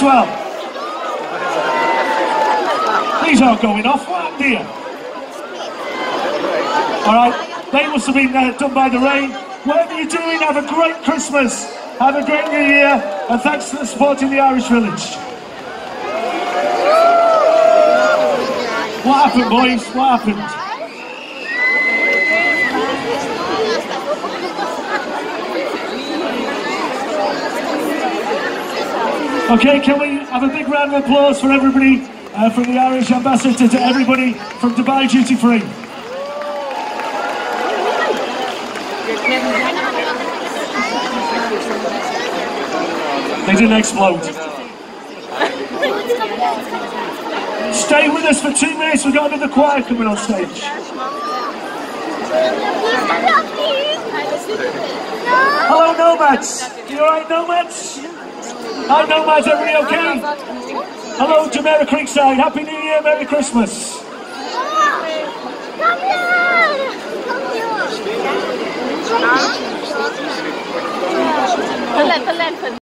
well. These aren't going off, what happened here? Alright, they must have been done by the rain. Whatever you're doing, have a great Christmas, have a great New Year, and thanks for supporting the Irish Village. What happened, boys? What happened? Okay, can we have a big round of applause for everybody, from the Irish ambassador to everybody from Dubai Duty Free. They didn't explode. Stay with us for 2 minutes, we've got another choir coming on stage. Hello Nomads, you alright Nomads? Hi Nomads, everybody okay? Hello Jumeirah Creekside, Happy New Year, Merry Christmas.